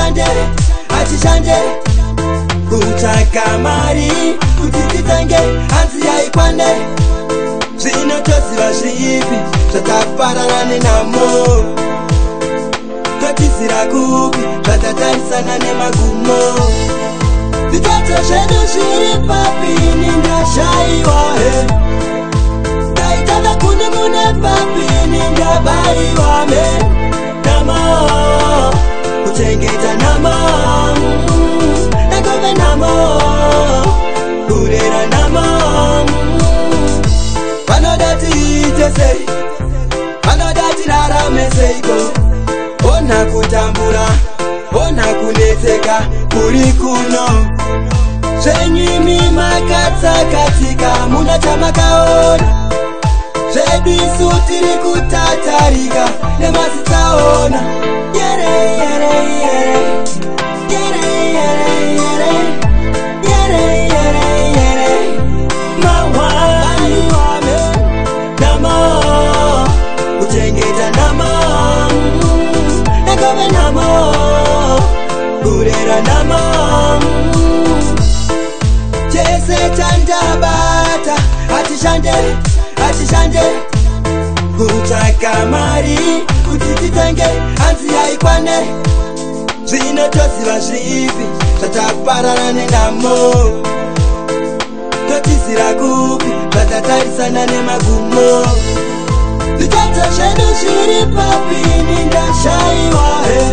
Achishande kutsvaka mari kuti titenge hanzi yaikwane. Zvino toziva zvipi zvataparana nenhamo, totizira kupi zvatatarisana nemagumo. Zvitadzo zvedu zviri papini ndashaiwa he, ndaitanga kunimune papini ndabaiwa me. Namo kuchengeta namo, ndagove namo, kurera namo. Vanodati ite sei, vanodati rarame seiko. Ona kutambura, ona kunetseka kuri kuno. Zvenyimi makatsakatika muna chamakaona. Zvedu isu tiri kutatarika nemasitsaona. Yere yere yere, yere yere yere, yere yere yere. Mawani wame namo, kuchengeta namo, ndagove namo, kurera namo. Chese chandabata achishande kutsvaka mari kuti titenge hanzi yaikwane. Zvino toziva zvipi zvataparana nenhamo, totizira kupi zvatatarisana nemagumo. Zvitadzo zvedu zviri papini ndashaiwa he,